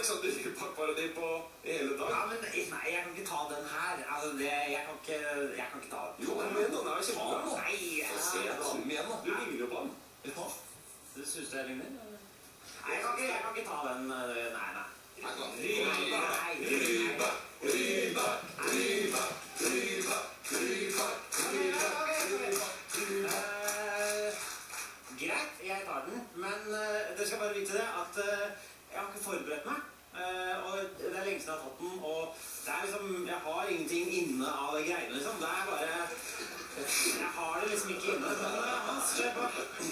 sånn dyrepakkparodi på i hele dag. Ja, men nei, jeg kan ikke ta den her. Altså, jeg kan ikke ta den. Jo, kom igjen, den er jo kjempebra. Nei, Se da, kom igjen da. Du ligner jo på den. Ja. Du synes jeg ligner? Nei, jeg kan ikke ta den. Nei. Greit, jeg tar den, men dere skal bare vite det at jeg har ikke forberedt meg, og det er lenge siden jeg har tatt den, og det er liksom, jeg har ingenting inne av greiene liksom, det er bare, jeg har det liksom ikke inne, men se på.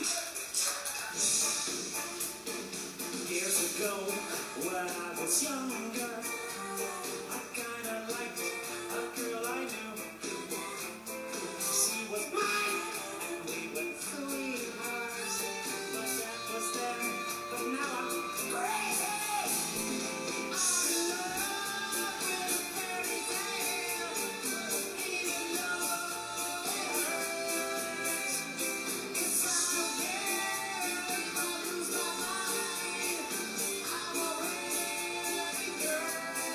Years ago, when I was younger, I kinda liked a girl I knew. She was mine, we were 3 hours, but that was then, but now I'm crazy. I'm in love with a fairy tale, even though it hurts. It's so bad if I lose my mind. I'm a wedding girl.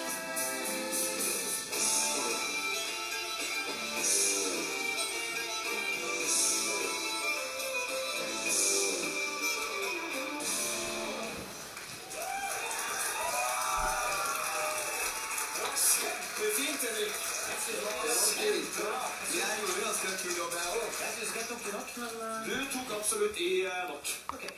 Kjempefint, Henrik. Det var kjempebra. Jeg gjorde ganske kul jobb, jeg også. Jeg synes ikke jeg tok det nok, men... Du tok absolutt i nok. Ok.